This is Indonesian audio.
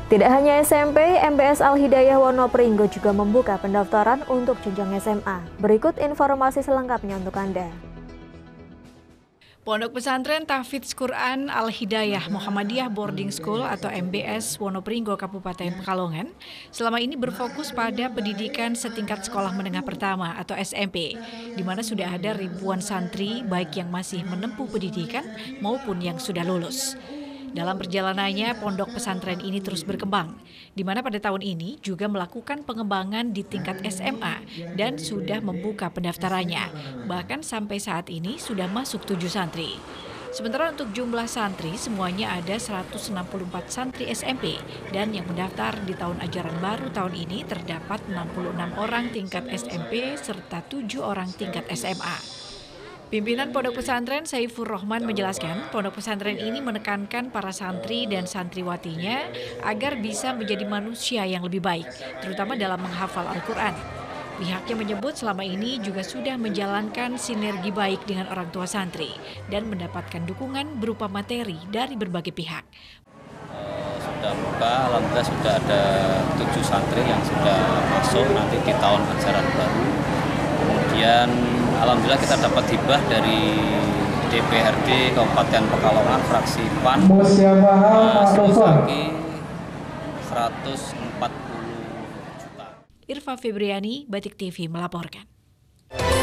Tidak hanya SMP, MBS Al-Hidayah Wonopringgo juga membuka pendaftaran untuk jenjang SMA. Berikut informasi selengkapnya untuk Anda. Pondok Pesantren Tahfidz Quran Al-Hidayah Muhammadiyah Boarding School atau MBS Wonopringgo Kabupaten Pekalongan selama ini berfokus pada pendidikan setingkat sekolah menengah pertama atau SMP, di mana sudah ada ribuan santri baik yang masih menempuh pendidikan maupun yang sudah lulus. Dalam perjalanannya, pondok pesantren ini terus berkembang, di mana pada tahun ini juga melakukan pengembangan di tingkat SMA dan sudah membuka pendaftarannya. Bahkan sampai saat ini sudah masuk 7 santri. Sementara untuk jumlah santri, semuanya ada 164 santri SMP dan yang mendaftar di tahun ajaran baru tahun ini terdapat 66 orang tingkat SMP serta 7 orang tingkat SMA. Pimpinan Pondok Pesantren Saifur Rohman menjelaskan, pondok pesantren ini menekankan para santri dan santriwatinya agar bisa menjadi manusia yang lebih baik, terutama dalam menghafal Al-Quran. Pihaknya menyebut selama ini juga sudah menjalankan sinergi baik dengan orang tua santri dan mendapatkan dukungan berupa materi dari berbagai pihak. Sudah buka, alhamdulillah sudah ada 7 santri yang sudah masuk nanti di tahun ajaran baru. Kemudian alhamdulillah kita dapat hibah dari DPRD Kabupaten Pekalongan fraksi PAN sebesar 140 juta. Irfa Febriani, Batik TV melaporkan.